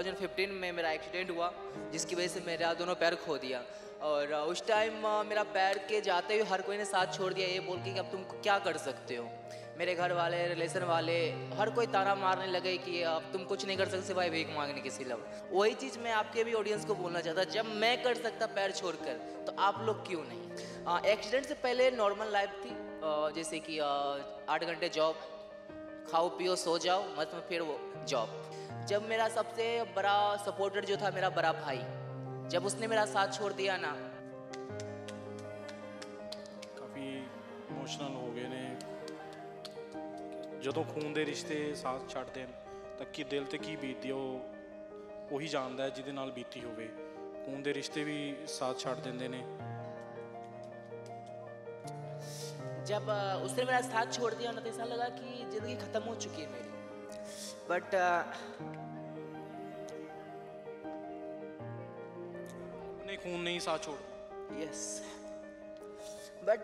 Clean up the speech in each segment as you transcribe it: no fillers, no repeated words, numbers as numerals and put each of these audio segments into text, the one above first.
2015 में मेरा एक्सीडेंट हुआ जिसकी वजह से मेरा दोनों पैर खो दिया। और उस टाइम मेरा पैर के जाते हुए हर कोई ने साथ छोड़ दिया, ये बोल के कि अब तुम क्या कर सकते हो। मेरे घर वाले, रिलेशन वाले, हर कोई ताना मारने लगे कि अब तुम कुछ नहीं कर सकते सिवाय भीख मांगने के सिवा। वही चीज़ मैं आपके भी ऑडियंस को बोलना चाहता, जब मैं कर सकता पैर छोड़कर तो आप लोग क्यों नहीं। एक्सीडेंट से पहले नॉर्मल लाइफ थी, जैसे कि 8 घंटे जॉब, खाओ पियो सो जाओ, मत में फिर वो जॉब। जब मेरा सबसे बड़ा सपोर्टर जो था मेरा बड़ा भाई, जब उसने मेरा साथ छोड़ दिया ना, काफ़ी इमोशनल हो गए ने। ਜਦੋਂ ਖੂਨ ਦੇ ਰਿਸ਼ਤੇ ਸਾਥ ਛੱਡਦੇ ਨੇ ਤਾਂ ਕੀ ਦਿਲ ਤੇ ਕੀ ਬੀਤਦੀ ਆ ਉਹ ਉਹੀ ਜਾਣਦਾ ਹੈ ਜਿਹਦੇ ਨਾਲ ਬੀਤੀ ਹੋਵੇ। ਖੂਨ ਦੇ ਰਿਸ਼ਤੇ ਵੀ ਸਾਥ ਛੱਡ ਦਿੰਦੇ ਨੇ। जब उसने मेरा साथ छोड़ दिया ना तो ऐसा लगा कि ज़िंदगी ख़त्म हो चुकी है मेरी। बट अपने खून नहीं साथ छोड़। यस, बट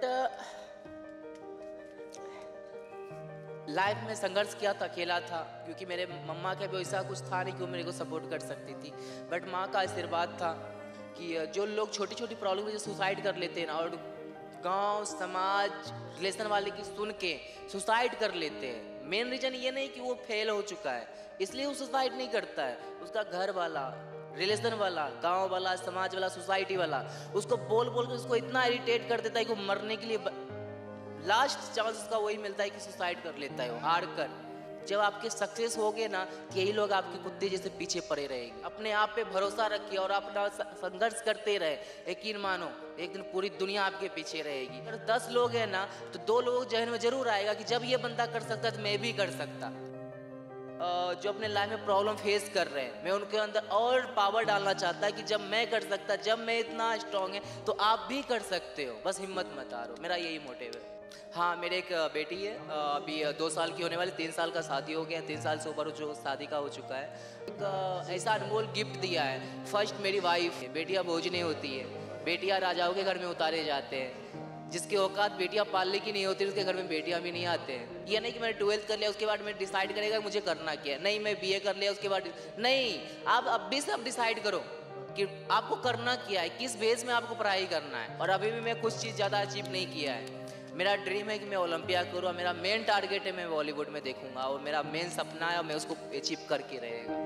लाइफ में संघर्ष किया था, अकेला था, क्योंकि मेरे मम्मा के भी ऐसा कुछ था नहीं कि वो मेरे को सपोर्ट कर सकती थी। बट माँ का आशीर्वाद था कि जो लोग छोटी छोटी प्रॉब्लम में जो सुसाइड कर लेते हैं ना, और गांव समाज रिलेशन वाले की सुन के सुसाइड कर लेते हैं, मेन रीज़न ये नहीं कि वो फेल हो चुका है इसलिए वो सुसाइड नहीं करता है, उसका घर वाला, रिलेशन वाला, गांव वाला, समाज वाला, सोसाइटी वाला उसको बोल बोल के उसको इतना इरिटेट कर देता है कि वो मरने के लिए लास्ट चांस उसका वही मिलता है कि सुसाइड कर लेता है वो हार कर। जब आपके सक्सेस हो गए ना, कि यही लोग आपके कुत्ते जैसे पीछे पड़े रहेंगे। अपने आप पे भरोसा रखिए और अपना संघर्ष करते रहे, यकीन मानो एक दिन पूरी दुनिया आपके पीछे रहेगी। अगर 10 लोग हैं ना तो 2 लोग जहन में जरूर आएगा कि जब ये बंदा कर सकता तो मैं भी कर सकता। जो अपने लाइफ में प्रॉब्लम फेस कर रहे हैं, मैं उनके अंदर और पावर डालना चाहता कि जब मैं कर सकता, जब मैं इतना स्ट्रांग है तो आप भी कर सकते हो, बस हिम्मत मत हारो। मेरा यही मोटिव है। हाँ, मेरे एक बेटी है, अभी 2 साल की होने वाली, 3 साल का शादी हो गया, 3 साल से ऊपर जो शादी का हो चुका है। एक ऐसा अनमोल गिफ्ट दिया है। फर्स्ट मेरी वाइफ है। बेटियाँ बोझ नहीं होती है, बेटियाँ राजाओं के घर में उतारे जाते हैं। जिसकी औकात बेटियाँ पालने की नहीं होती उसके घर में बेटियाँ भी नहीं आते हैं। ये नहीं कि मैंने 12th कर लिया उसके बाद मैं डिसाइड करेगा मुझे करना क्या है, नहीं मैं BA कर लिया उसके बाद नहीं। आप अब भी सब डिसाइड करो कि आपको करना क्या है, किस बेस में आपको पढ़ाई करना है। और अभी भी मैं कुछ चीज़ ज़्यादा अचीव नहीं किया है। मेरा ड्रीम है कि मैं ओलंपिया करूँ, मेरा मेन टारगेट है मैं बॉलीवुड में देखूंगा, और मेरा मेन सपना है और मैं उसको अचीव करके रहेगा।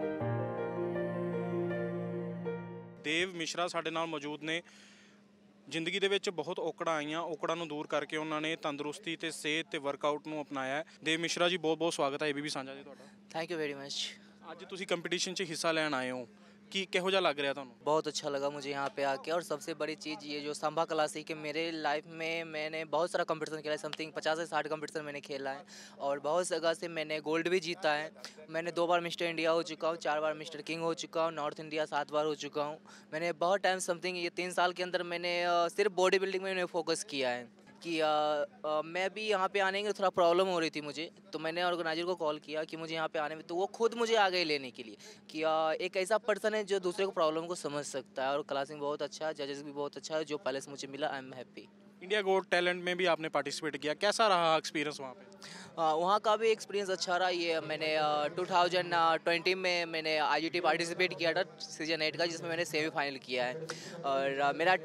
ਦੇਵ ਮਿਸ਼ਰਾ ਸਾਡੇ ਨਾਲ ਮੌਜੂਦ ਨੇ। ਜ਼ਿੰਦਗੀ ਦੇ ਵਿੱਚ ਬਹੁਤ ਔਕੜਾਂ ਆਈਆਂ, ਔਕੜਾਂ ਨੂੰ ਦੂਰ ਕਰਕੇ ਉਹਨਾਂ ਨੇ ਤੰਦਰੁਸਤੀ ਤੇ ਸਿਹਤ ਤੇ ਵਰਕਆਊਟ ਨੂੰ ਅਪਣਾਇਆ ਹੈ। ਦੇਵ ਮਿਸ਼ਰਾ ਜੀ ਬਹੁਤ ਬਹੁਤ ਸਵਾਗਤ ਹੈ ABP ਸਾਂਝਾ ਜੀ ਤੁਹਾਡਾ। Thank you very much. ਅੱਜ ਤੁਸੀਂ ਕੰਪੀਟੀਸ਼ਨ 'ਚ ਹਿੱਸਾ ਲੈਣ ਆਏ ਹੋ, कि ਕਿਹੋ ਜਿਹਾ ਲੱਗ ਰਿਹਾ ਤੁਹਾਨੂੰ? बहुत अच्छा लगा मुझे यहाँ पे आके। और सबसे बड़ी चीज़ ये जो संभा क्लासिक है, मेरे लाइफ में मैंने बहुत सारा कंपटीशन खेला है, समथिंग 50 से 60 कंपटीशन मैंने खेला है, और बहुत जगह से मैंने गोल्ड भी जीता है। मैंने 2 बार मिस्टर इंडिया हो चुका हूँ, 4 बार मिस्टर किंग हो चुका हूँ, नॉर्थ इंडिया 7 बार हो चुका हूँ। मैंने बहुत टाइम समथिंग ये 3 साल के अंदर मैंने सिर्फ बॉडी बिल्डिंग में मैंने फोकस किया है कि मैं भी यहाँ पे आने के थोड़ा प्रॉब्लम हो रही थी मुझे, तो मैंने ऑर्गेनाइजर को कॉल किया कि मुझे यहाँ पे आने में, तो वो खुद मुझे आ गए लेने के लिए कि एक ऐसा पर्सन है जो दूसरे को प्रॉब्लम को समझ सकता है। और क्लासिंग बहुत अच्छा है, जजेस भी बहुत अच्छा है, जो पहले से मुझे मिला, I am happy. India Got Talent में भी आपने पार्टिसिपेट किया, कैसा रहा एक्सपीरियंस वहाँ पे? वहाँ का भी एक्सपीरियंस अच्छा रहा। ये मैंने 2020 में मैंने IGT पार्टिसिपेट किया था सीजन 8 का, जिसमें मैंने सेमीफाइनल किया है। और मेरा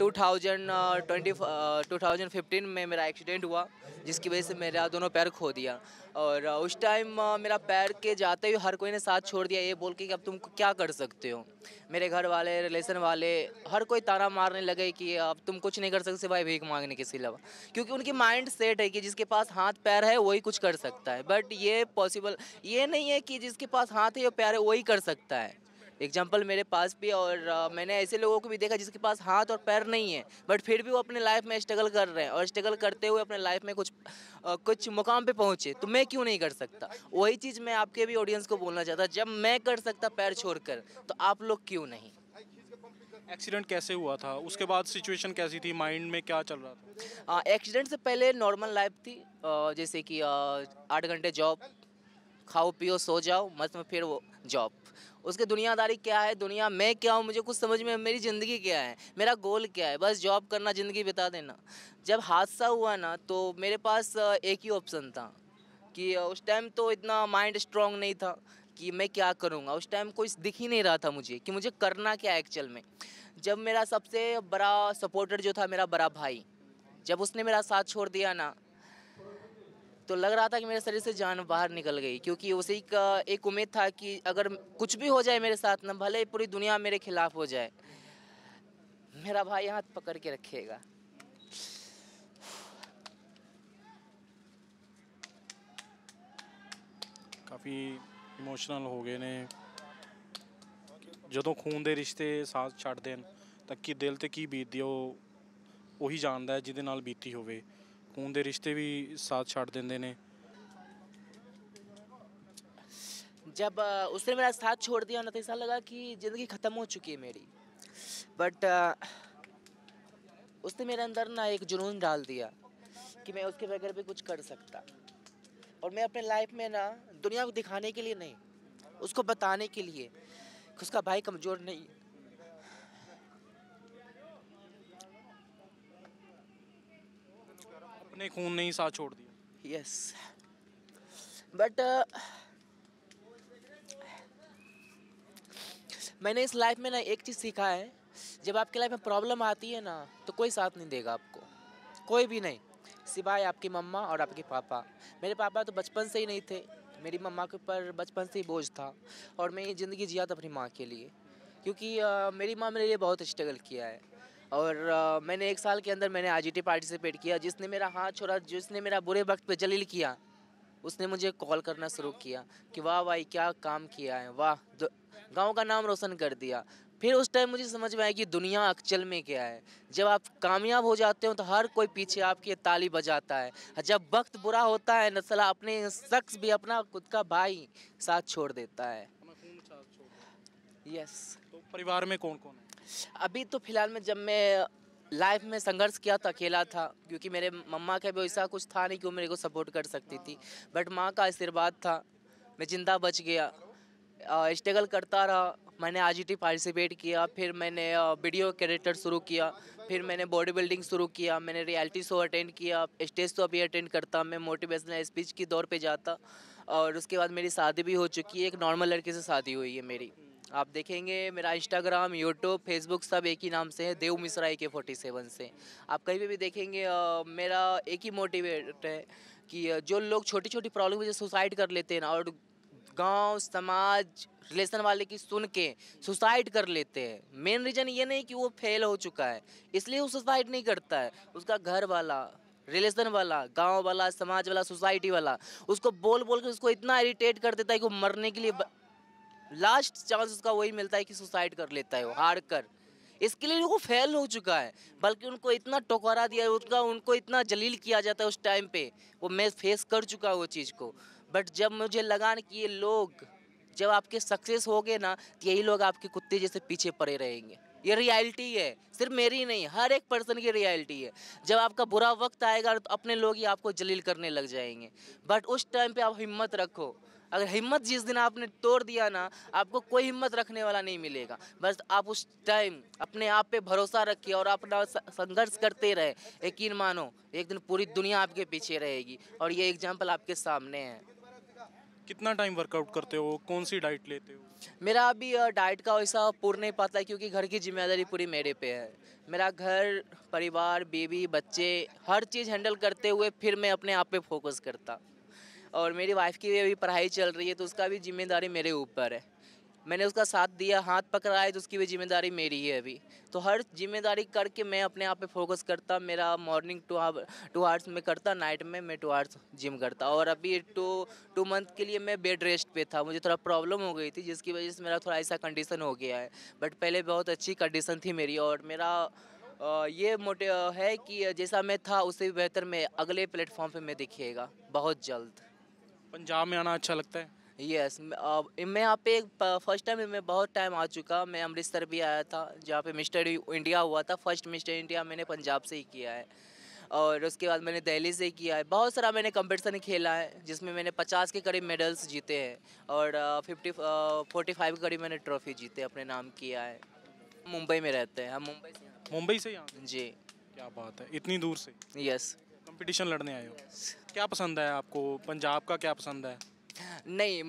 2015 में मेरा एक्सीडेंट हुआ जिसकी वजह से मेरा दोनों पैर खो दिया। और उस टाइम मेरा पैर के जाते हुए हर कोई ने साथ छोड़ दिया, ये बोल के कि अब तुम क्या कर सकते हो। मेरे घर वाले, रिलेशन वाले, हर कोई ताना मारने लगे कि अब तुम कुछ नहीं कर सकते सिवाय भीख मांगने के सिवा। क्योंकि उनकी माइंड सेट है कि जिसके पास हाथ पैर है वही कुछ कर सकता है। बट ये पॉसिबल ये नहीं है कि जिसके पास हाथ है या पैर है वही कर सकता है। एग्जाम्पल मेरे पास भी, और मैंने ऐसे लोगों को भी देखा जिसके पास हाथ और पैर नहीं है बट फिर भी वो अपने लाइफ में स्ट्रगल कर रहे हैं, और स्ट्रगल करते हुए अपने लाइफ में कुछ मुकाम पे पहुँचे, तो मैं क्यों नहीं कर सकता। वही चीज़ मैं आपके भी ऑडियंस को बोलना चाहता, जब मैं कर सकता पैर छोड़कर तो आप लोग क्यों नहीं। एक्सीडेंट कैसे हुआ था, उसके बाद सिचुएशन कैसी थी, माइंड में क्या चल रहा था? एक्सीडेंट से पहले नॉर्मल लाइफ थी, जैसे कि 8 घंटे जॉब, खाओ पियो सो जाओ, मत में फिर वो जॉब। उसके दुनियादारी क्या है, दुनिया मैं क्या हूँ, मुझे कुछ समझ में, मेरी ज़िंदगी क्या है, मेरा गोल क्या है, बस जॉब करना, ज़िंदगी बिता देना। जब हादसा हुआ ना तो मेरे पास एक ही ऑप्शन था कि उस टाइम तो इतना माइंड स्ट्रांग नहीं था कि मैं क्या करूँगा। उस टाइम कोई दिख ही नहीं रहा था मुझे कि मुझे करना क्या है एक्चुअल में। जब मेरा सबसे बड़ा सपोर्टर जो था मेरा बड़ा भाई, जब उसने मेरा साथ छोड़ दिया ना, तो लग रहा था कि मेरे शरीर से जान बाहर निकल गई, क्योंकि उसी का एक उम्मीद था कि अगर कुछ भी हो जाए मेरे साथ ना, भले ही पूरी दुनिया मेरे खिलाफ हो जाए, मेरा भाई हाथ पकड़ के रखेगा। ਕਾਫੀ ਇਮੋਸ਼ਨਲ ਹੋ ਗਏ ਨੇ। ਜਦੋਂ ਖੂਨ ਦੇ ਰਿਸ਼ਤੇ ਸਾਥ ਛੱਡਦੇ ਹਨ ਤਾਂ ਕੀ ਦਿਲ ਤੇ ਕੀ ਬੀਤਦੀ ਆ ਉਹ ਉਹੀ ਜਾਣਦਾ ਹੈ ਜਿਹਦੇ ਨਾਲ ਬੀਤੀ ਹੋਵੇ। ਖੂਨ ਦੇ ਰਿਸ਼ਤੇ ਵੀ ਸਾਥ ਛੱਡ ਦਿੰਦੇ ਨੇ। जब उसने मेरा साथ छोड़ दिया ना, तो ऐसा लगा कि ज़िंदगी ख़त्म हो चुकी है मेरी। बट उसने मेरे अंदर ना एक जुनून डाल दिया कि मैं उसके बगैर भी कुछ कर सकता। और मैं अपने लाइफ में ना दुनिया को दिखाने के लिए नहीं, उसको बताने के लिए कि उसका भाई कमज़ोर नहीं। अपने खून ने ही साथ छोड़ दिया। यस, बट मैंने इस लाइफ में ना एक चीज़ सीखा है, जब आपके लाइफ में प्रॉब्लम आती है ना, तो कोई साथ नहीं देगा आपको, कोई भी नहीं, सिवाय आपकी मम्मा और आपके पापा। मेरे पापा तो बचपन से ही नहीं थे, मेरी मम्मा के ऊपर बचपन से ही बोझ था, और मैं ये ज़िंदगी जिया था अपनी माँ के लिए, क्योंकि मेरी माँ मेरे लिए बहुत स्ट्रगल किया है। और मैंने 1 साल के अंदर मैंने आईजीटी पार्टिसिपेट किया, जिसने मेरा हाथ छोड़ा, जिसने मेरा बुरे वक्त पे जलील किया, उसने मुझे कॉल करना शुरू किया कि वाह भाई क्या काम किया है, वाह गांव का नाम रोशन कर दिया। फिर उस टाइम मुझे समझ में आया कि दुनिया एक्चुअल में क्या है। जब आप कामयाब हो जाते हो तो हर कोई पीछे आपकी ताली बजाता है, जब वक्त बुरा होता है न, साला अपने शख्स भी अपना खुद का भाई साथ छोड़ देता है। यस। तो परिवार में कौन कौन है? अभी तो फिलहाल में, जब मैं लाइफ में संघर्ष किया था, अकेला था, क्योंकि मेरे मम्मा का भी वैसा कुछ था नहीं कि वो मेरे को सपोर्ट कर सकती थी, बट माँ का आशीर्वाद था, मैं ज़िंदा बच गया। स्ट्रगल करता रहा, मैंने आईजीटी पार्टिसिपेट किया, फिर मैंने वीडियो क्रिएटर शुरू किया, फिर मैंने बॉडी बिल्डिंग शुरू किया, मैंने रियलिटी शो अटेंड किया, स्टेज शो भी अटेंड करता, मैं मोटिवेशनल स्पीच की दौर पे जाता। और उसके बाद मेरी शादी भी हो चुकी है, एक नॉर्मल लड़के से शादी हुई है मेरी। आप देखेंगे मेरा इंस्टाग्राम, यूट्यूब, फेसबुक सब एक ही नाम से है, देव मिश्रा AK47 से। आप कहीं पे भी देखेंगे मेरा एक ही मोटिवेट है कि जो लोग छोटी छोटी प्रॉब्लम की वजह से सुसाइड कर लेते हैं ना, और गांव समाज रिलेशन वाले की सुन के सुसाइड कर लेते हैं, मेन रीज़न ये नहीं कि वो फेल हो चुका है इसलिए वो सुसाइड नहीं करता है, उसका घर वाला, रिलेशन वाला, गांव वाला, समाज वाला, सोसाइटी वाला उसको बोल बोल के उसको इतना इरिटेट कर देता है कि वो मरने के लिए लास्ट चांस उसका वही मिलता है कि सुसाइड कर लेता है वो हार कर। इसके लिए वो फेल हो चुका है, बल्कि उनको इतना टोकरा दिया, उनको इतना जलील किया जाता है उस टाइम पे, वो मैं फेस कर चुका वो चीज़ को। बट जब मुझे लगा ना कि ये लोग जब आपके सक्सेस हो गए ना, तो यही लोग आपके कुत्ते जैसे पीछे पड़े रहेंगे। ये रियलिटी है, सिर्फ मेरी नहीं, हर एक पर्सन की रियलिटी है। जब आपका बुरा वक्त आएगा तो अपने लोग ही आपको जलील करने लग जाएंगे, बट उस टाइम पे आप हिम्मत रखो। अगर हिम्मत जिस दिन आपने तोड़ दिया ना, आपको कोई हिम्मत रखने वाला नहीं मिलेगा। बस आप उस टाइम अपने आप पे भरोसा रखिए और अपना संघर्ष करते रहे। यकीन मानो एक दिन पूरी दुनिया आपके पीछे रहेगी, और ये एग्जाम्पल आपके सामने है। कितना टाइम वर्कआउट करते हो? कौन सी डाइट लेते हो? मेरा अभी डाइट का वैसा पूर्ण नहीं पाता है, क्योंकि घर की जिम्मेदारी पूरी मेरे पे है। मेरा घर परिवार, बीवी, बच्चे, हर चीज़ हैंडल करते हुए फिर मैं अपने आप पे फोकस करता। और मेरी वाइफ की भी अभी पढ़ाई चल रही है, तो उसका भी जिम्मेदारी मेरे ऊपर है। मैंने उसका साथ दिया, हाथ पकड़ा है, तो उसकी भी जिम्मेदारी मेरी है अभी। तो हर जिम्मेदारी करके मैं अपने आप पे फोकस करता। मेरा मॉर्निंग 2 आवर्स में करता, नाइट में मैं 2 आवर्स जिम करता। और अभी 2 मंथ के लिए मैं बेड रेस्ट पे था, मुझे थोड़ा प्रॉब्लम हो गई थी, जिसकी वजह से मेरा थोड़ा ऐसा कंडीशन हो गया है। बट पहले बहुत अच्छी कंडीशन थी मेरी, और मेरा ये मोटिव है कि जैसा मैं था उससे भी बेहतर मैं अगले प्लेटफॉर्म पे मैं दिखिएगा बहुत जल्द। पंजाब में आना अच्छा लगता है? यस, मैं यहाँ पे फर्स्ट टाइम, मैं बहुत टाइम आ चुका। मैं अमृतसर भी आया था, जहाँ पे मिस्टर इंडिया हुआ था। फर्स्ट मिस्टर इंडिया मैंने पंजाब से ही किया है, और उसके बाद मैंने दिल्ली से किया है। बहुत सारा मैंने कंपटीशन खेला है, जिसमें मैंने 50 के करीब मेडल्स जीते हैं, और 45 के करीब मैंने ट्रॉफी जीते अपने नाम किया है। मुंबई में रहते हैं हम, मुंबई से यहाँ? जी। क्या बात है, इतनी दूर से यस। कंपटीशन लड़ने आए हो। क्या पसंद है आपको? पंजाब का क्या पसंद है? नहीं,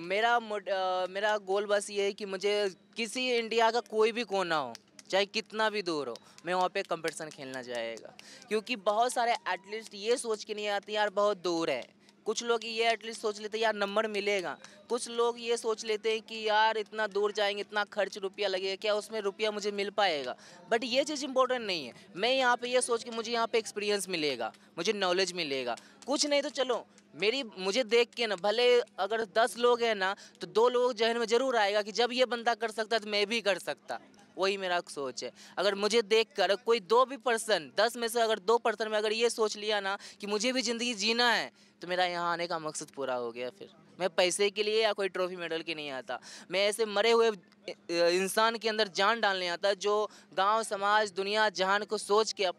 मेरा गोल बस ये है कि मुझे किसी इंडिया का कोई भी कोना हो, चाहे कितना भी दूर हो, मैं वहाँ पे कंपटीशन खेलना चाहेगा। क्योंकि बहुत सारे एटलीस्ट ये सोच के नहीं आते यार बहुत दूर है। कुछ लोग ये एटलीस्ट सोच लेते हैं यार नंबर मिलेगा। कुछ लोग ये सोच लेते हैं कि यार इतना दूर जाएंगे, इतना खर्च रुपया लगेगा, क्या उसमें रुपया मुझे मिल पाएगा। बट ये चीज़ इंपॉर्टेंट नहीं है। मैं यहाँ पे ये सोच के मुझे यहाँ पे एक्सपीरियंस मिलेगा, मुझे नॉलेज मिलेगा। कुछ नहीं तो चलो मुझे देख के ना, भले अगर 10 लोग हैं ना, तो 2 लोग जहन में ज़रूर आएगा कि जब ये बंदा कर सकता है तो मैं भी कर सकता। वही मेरा सोच है। अगर मुझे देखकर कोई 2 भी पर्सन, 10 में से अगर 2 पर्सन में अगर ये सोच लिया ना कि मुझे भी ज़िंदगी जीना है, तो मेरा यहाँ आने का मकसद पूरा हो गया फिर। मैं पैसे के लिए या कोई ट्रॉफी मेडल के नहीं आता। मैं ऐसे मरे हुए इंसान के अंदर जान डालने आता, जो गांव, समाज, दुनिया, जहान को सोच के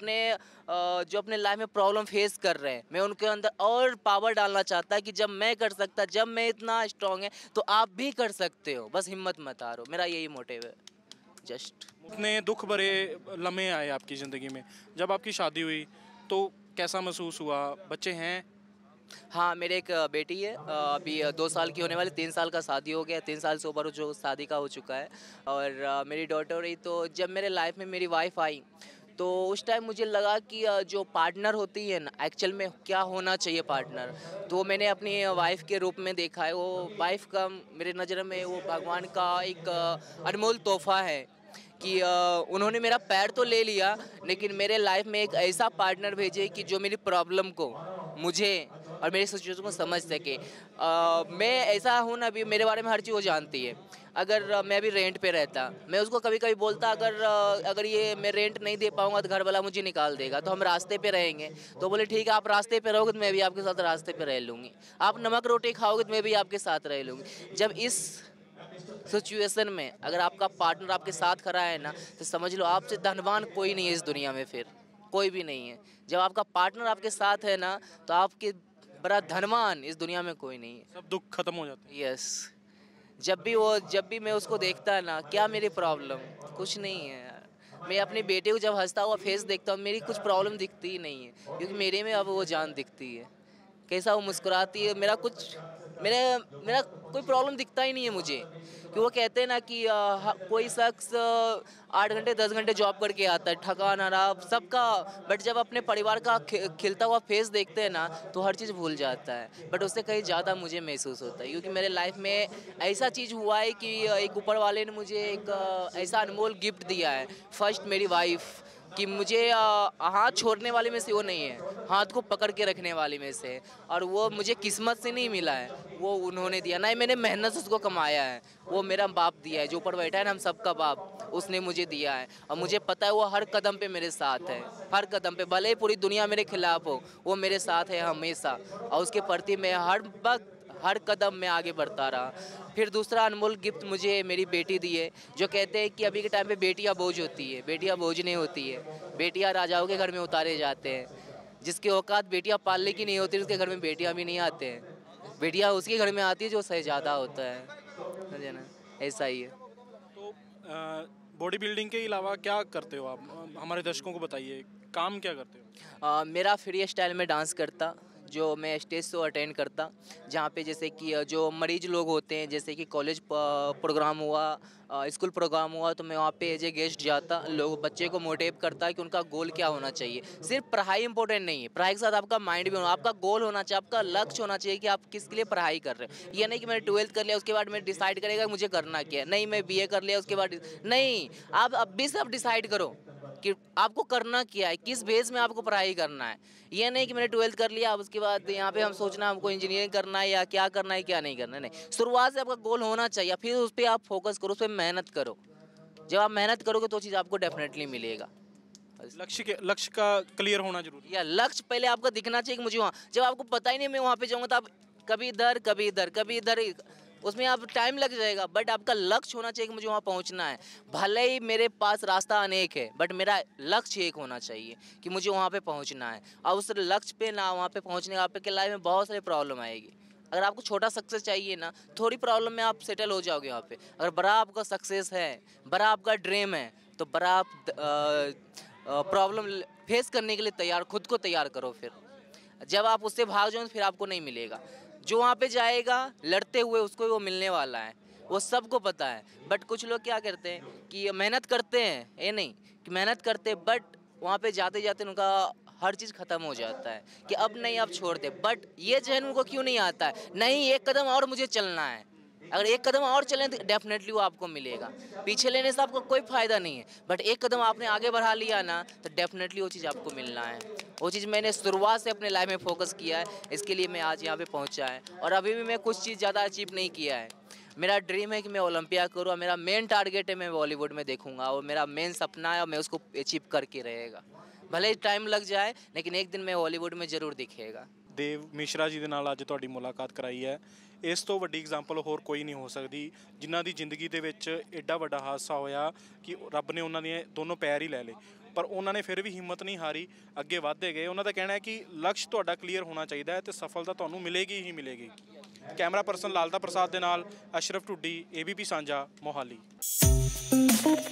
जो अपने लाइफ में प्रॉब्लम फेस कर रहे हैं, मैं उनके अंदर और पावर डालना चाहता कि जब मैं कर सकता, जब मैं इतना स्ट्रांग है, तो आप भी कर सकते हो। बस हिम्मत मत हारो, मेरा यही मोटिव है। जस्ट उतने दुख भरे लम्हे आए आपकी ज़िंदगी में, जब आपकी शादी हुई तो कैसा महसूस हुआ? बच्चे हैं? हाँ, मेरे एक बेटी है, अभी 2 साल की होने वाली, 3 साल का शादी हो गया, 3 साल से ऊपर जो शादी का हो चुका है। और मेरी डॉटर रही, तो जब मेरे लाइफ में मेरी वाइफ आई, तो उस टाइम मुझे लगा कि जो पार्टनर होती है ना, एक्चुअल में क्या होना चाहिए पार्टनर, तो मैंने अपनी वाइफ के रूप में देखा है। वो वाइफ का मेरे नज़र में वो भगवान का एक अनमोल तोहफा है कि उन्होंने मेरा पैर तो ले लिया, लेकिन मेरे लाइफ में एक ऐसा पार्टनर भेजे कि जो मेरी प्रॉब्लम को, मुझे और मेरी सिचुएशन को समझ सके। मैं ऐसा हूँ ना, अभी मेरे बारे में हर चीज़ वो जानती है। अगर मैं अभी रेंट पे रहता, मैं उसको कभी कभी बोलता अगर ये मैं रेंट नहीं दे पाऊंगा तो घर वाला मुझे निकाल देगा, तो हम रास्ते पे रहेंगे। तो बोले ठीक है, आप रास्ते पे रहोगे तो मैं भी आपके साथ रास्ते पे रह लूँगी। आप नमक रोटी खाओगे तो मैं भी आपके साथ रह लूँगी। जब इस सिचुएशन में अगर आपका पार्टनर आपके साथ खड़ा है ना, तो समझ लो आपसे धनवान कोई नहीं है इस दुनिया में, फिर कोई भी नहीं है। जब आपका पार्टनर आपके साथ है ना, तो आपके बड़ा धनवान इस दुनिया में कोई नहीं है। सब दुख खत्म हो जाते हैं। यस। जब भी मैं उसको देखता है ना, क्या मेरी प्रॉब्लम, कुछ नहीं है यार। मैं अपने बेटे को जब हंसता हुआ फेस देखता हूँ, मेरी कुछ प्रॉब्लम दिखती ही नहीं है, क्योंकि मेरे में अब वो जान दिखती है। कैसा वो मुस्कुराती है, मेरा मेरा कोई प्रॉब्लम दिखता ही नहीं है मुझे। कि वो कहते हैं ना कि कोई शख्स 8 घंटे 10 घंटे जॉब करके आता है, थका हारा सबका, बट जब अपने परिवार का खिलता हुआ फेस देखते हैं ना, तो हर चीज़ भूल जाता है। बट उससे कहीं ज़्यादा मुझे महसूस होता है, क्योंकि मेरे लाइफ में ऐसा चीज़ हुआ है कि एक ऊपर वाले ने मुझे एक ऐसा अनमोल गिफ्ट दिया है। फर्स्ट मेरी वाइफ, कि मुझे हाथ छोड़ने वाले में से वो नहीं है, हाथ को पकड़ के रखने वाले में से है। और वो मुझे किस्मत से नहीं मिला है, वो उन्होंने दिया, ना ही मैंने मेहनत से उसको कमाया है। वो मेरा बाप दिया है, जो ऊपर बैठा है ना हम सबका बाप, उसने मुझे दिया है। और मुझे पता है वो हर कदम पे मेरे साथ है, हर कदम पे, भले ही पूरी दुनिया मेरे खिलाफ हो, वो मेरे साथ है हमेशा। और उसके प्रति मैं हर वक्त, हर कदम में आगे बढ़ता रहा। फिर दूसरा अनमोल गिफ्ट मुझे मेरी बेटी दी है। जो कहते हैं कि अभी के टाइम पे बेटियां बोझ होती है, बेटियां बोझ नहीं होती है। बेटियां राजाओं के घर में उतारे जाते हैं। जिसकी औकात बेटियां पालने की नहीं होती, उसके घर में बेटियां भी नहीं आते हैं। बेटियां उसके घर में आती है जो शहजादा होता है, समझे ना, ऐसा ही है। तो बॉडी बिल्डिंग के अलावा क्या करते हो आप? हमारे दर्शकों को बताइए, काम क्या करते हो? मेरा फ्री स्टाइल में डांस करता, जो मैं स्टेज शो अटेंड करता, जहाँ पे जैसे कि जो मरीज लोग होते हैं, जैसे कि कॉलेज प्रोग्राम हुआ, स्कूल प्रोग्राम हुआ, तो मैं वहाँ पे एज ए गेस्ट जाता, लोग बच्चे को मोटिवेट करता कि उनका गोल क्या होना चाहिए। सिर्फ पढ़ाई इंपॉर्टेंट नहीं है, पढ़ाई के साथ आपका माइंड भी होना, आपका गोल होना चाहिए, आपका लक्ष्य होना चाहिए कि आप किसके लिए पढ़ाई कर रहे हो। ये नहीं कि मैंने 12th कर लिया उसके बाद मैं डिसाइड करेगा मुझे करना क्या है, नहीं मैं बीए कर लिया उसके बाद नहीं। आप अब भी सब डिसाइड करो कि आपको करना क्या है, किस बेस में आपको पढ़ाई करना है। ये नहीं कि मैंने 12th कर लिया अब उसके बाद यहाँ पे हम सोचना हमको इंजीनियरिंग करना है या क्या करना है क्या नहीं करना है। नहीं, शुरुआत से आपका गोल होना चाहिए, फिर उस पर आप फोकस करो, उस पर मेहनत करो। जब आप मेहनत करोगे तो चीज़ आपको डेफिनेटली मिलेगा। लक्ष्य का क्लियर होना जरूरी या लक्ष्य पहले आपका दिखना चाहिए कि मुझे वहाँ, जब आपको पता ही नहीं मैं वहाँ पे जाऊँगा, तो आप कभी इधर कभी इधर कभी इधर, उसमें आप टाइम लग जाएगा। बट आपका लक्ष्य होना चाहिए कि मुझे वहाँ पहुँचना है। भले ही मेरे पास रास्ता अनेक है, बट मेरा लक्ष्य एक होना चाहिए कि मुझे वहाँ पे पहुँचना है। और उस लक्ष्य पे ना, वहाँ पे पहुँचने का आपके लाइफ में बहुत सारी प्रॉब्लम आएगी। अगर आपको छोटा सक्सेस चाहिए ना, थोड़ी प्रॉब्लम में आप सेटल हो जाओगे वहाँ पे। अगर बड़ा आपका सक्सेस है, बड़ा आपका ड्रीम है, तो बड़ा आप प्रॉब्लम फेस करने के लिए तैयार, खुद को तैयार करो। फिर जब आप उससे भाग जाओ तो फिर आपको नहीं मिलेगा। जो वहाँ पे जाएगा लड़ते हुए उसको वो मिलने वाला है, वो सबको पता है। बट कुछ लोग क्या करते हैं कि मेहनत करते हैं, ये नहीं कि मेहनत करते हैं, बट वहाँ पे जाते जाते उनका हर चीज़ ख़त्म हो जाता है कि अब नहीं, अब छोड़ दे। बट ये जहन उनको क्यों नहीं आता है, नहीं एक कदम और मुझे चलना है। अगर एक कदम और चलें तो डेफिनेटली वो आपको मिलेगा। पीछे लेने से आपको कोई फ़ायदा नहीं है, बट एक कदम आपने आगे बढ़ा लिया ना तो डेफिनेटली वो चीज़ आपको मिलना है। वो चीज़ मैंने शुरुआत से अपने लाइफ में फोकस किया है, इसके लिए मैं आज यहाँ पे पहुँचा है। और अभी भी मैं कुछ चीज़ ज़्यादा अचीव नहीं किया है। मेरा ड्रीम है कि मैं ओलंपिया करूँ, और मेरा मेन टारगेट है मैं बॉलीवुड में देखूंगा, और मेरा मेन सपना है और मैं उसको अचीव करके रहेगा। भले ही टाइम लग जाए, लेकिन एक दिन मैं बॉलीवुड में ज़रूर दिखेगा। ਦੇਵ ਮਿਸ਼ਰਾ ਜੀ ਦੇ ਨਾਲ ਅੱਜ ਤੁਹਾਡੀ ਮੁਲਾਕਾਤ ਕਰਾਈ ਹੈ। ਇਸ ਤੋਂ ਵੱਡੀ ਐਗਜ਼ਾਮਪਲ ਹੋਰ ਕੋਈ ਨਹੀਂ ਹੋ ਸਕਦੀ, ਜਿਨ੍ਹਾਂ ਦੀ ਜ਼ਿੰਦਗੀ ਦੇ ਵਿੱਚ ਐਡਾ ਵੱਡਾ ਹਾਦਸਾ ਹੋਇਆ ਕਿ ਰੱਬ ਨੇ ਉਹਨਾਂ ਦੀਆਂ ਦੋਨੋਂ ਪੈਰ ਹੀ ਲੈ ਲਏ, ਪਰ ਉਹਨਾਂ ਨੇ ਫਿਰ ਵੀ ਹਿੰਮਤ ਨਹੀਂ ਹਾਰੀ, ਅੱਗੇ ਵਧਦੇ ਗਏ। ਉਹਨਾਂ ਦਾ ਕਹਿਣਾ ਹੈ ਕਿ ਲਕਸ਼ ਤੁਹਾਡਾ ਕਲੀਅਰ ਹੋਣਾ ਚਾਹੀਦਾ ਹੈ ਤੇ ਸਫਲਤਾ ਤੁਹਾਨੂੰ ਮਿਲੇਗੀ ਹੀ ਮਿਲੇਗੀ। ਕੈਮਰਾ ਪਰਸਨ ਲਾਲਤਾ ਪ੍ਰਸਾਦ ਦੇ ਨਾਲ ਅਸ਼ਰਫ ਢੁੱਡੀ, ABP ਸਾਂਝਾ, ਮੋਹਾਲੀ।